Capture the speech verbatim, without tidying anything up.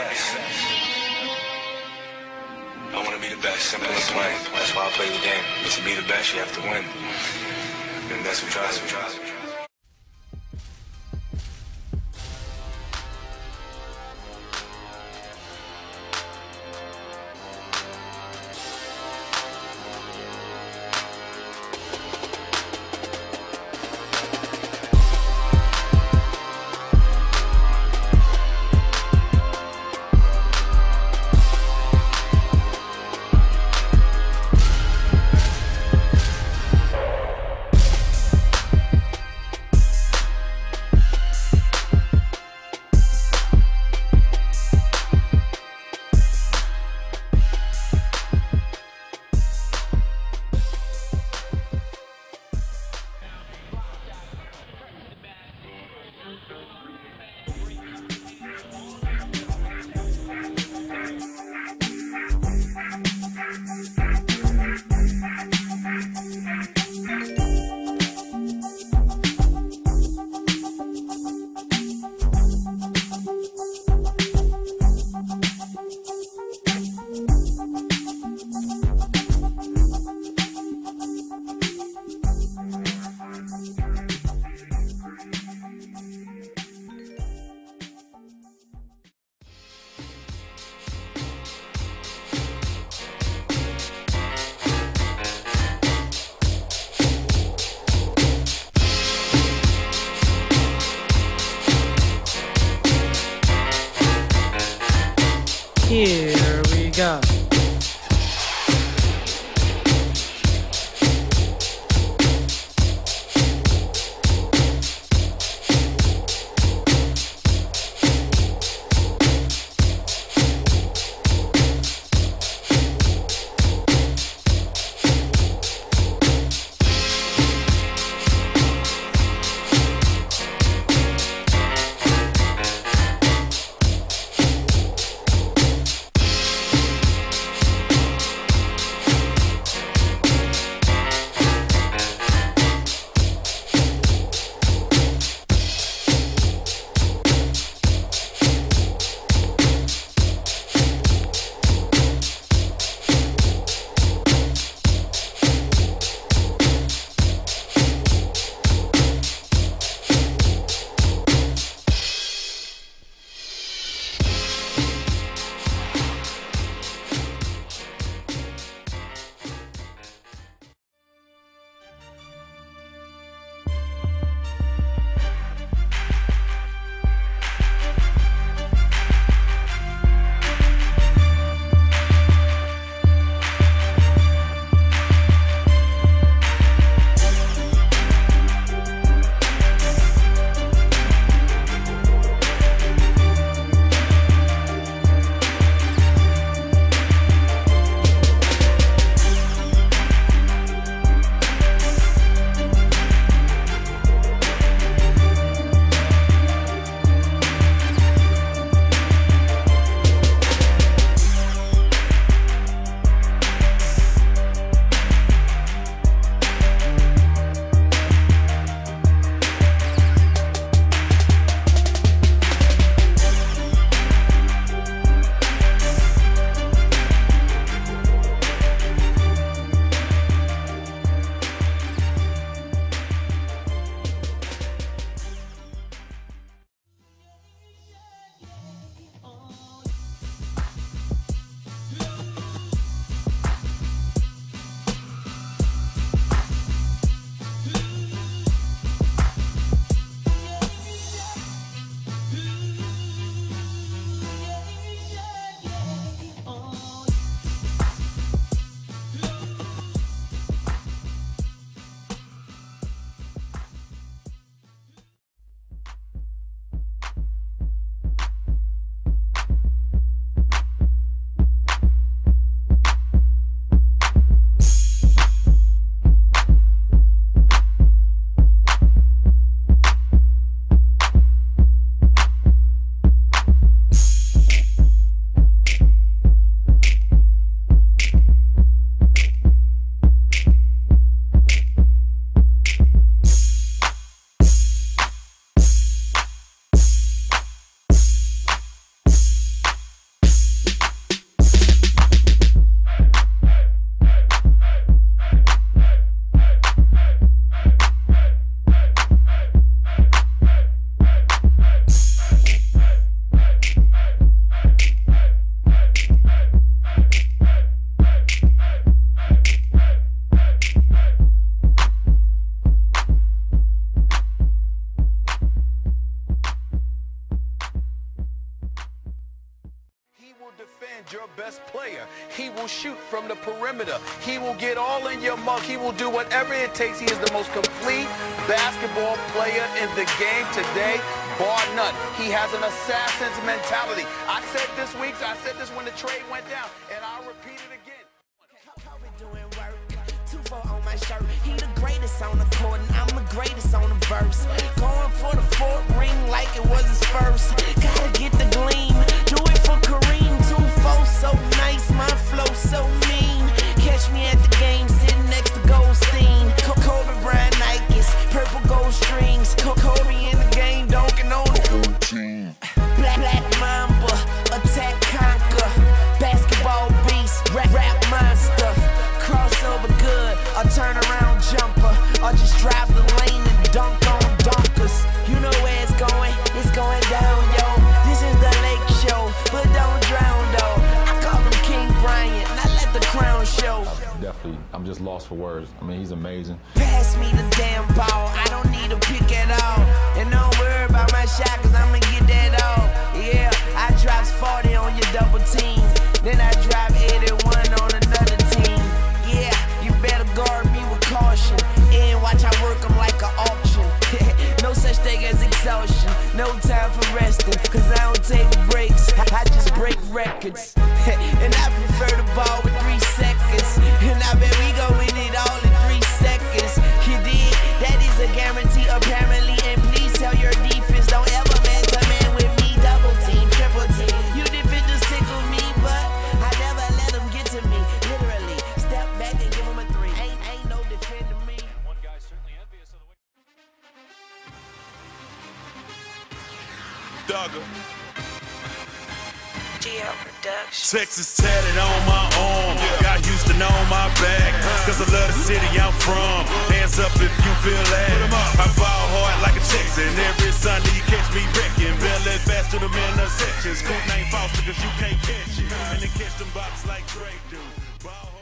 best. I want to be the best, simple and plain. That's why I play the game. But to be the best, you have to win. And that's what drives me. Here we go. defend your best player. He will shoot from the perimeter. He will get all in your mug. He will do whatever it takes. He is the most complete basketball player in the game today, bar none. He has an assassin's mentality. I said this week, I said this when the trade went down, and I'll repeat it again. On my shirt, he the greatest on the court, and I'm the greatest on the verse. Going for the fourth ring like it was his first. Gotta get the gleam, do it for Kareem. Two four so nice, my flow so mean. Catch me at the game, sitting next to Goldstein. Kobe Bryant Nikes, purple gold strings. Kobe in the game, dunking on the whole team. Black Black Mamba, attack conquer, basketball beast, rap rap monster. Crossover good, a turnaround jumper, or just drive the lane and dunk on dunkers. You know where it's going, it's going down, yo. This is the Lake Show, but don't drown, though. I call him King Bryant, not let the crown show. Definitely, I'm just lost for words. I mean, he's amazing. Pass me the damn ball, I don't need to pick at all. And don't worry about my shot, cause I'ma get that off. Yeah, I drops forty on your double team, then I drop eighty-one on another team. Yeah, you better guard me with caution, and watch I work them like an auction. No such thing as exhaustion, no time for resting, cause I don't take breaks, I just break records. And I prefer the ball with three seconds, and I bet we go win it all in three seconds. You did, that is a guarantee apparently, and please tell your defense don't ever man to man with me. Double team, triple team, you defenders tickle me, but I never let them get to me, literally. Step back and give him a three. Ain't, ain't no defending me. One guy's certainly envious of the way. Duggar. G L Production. Texas tatted on my arm, got Houston on my back, cause I love the city I'm from. Hands up if you feel that. I ball hard like a Texan, every Sunday you catch me wrecking. Belly fast to the intersections, cool name Foster cause you can't catch it, and then catch them bops like Drake do. Ball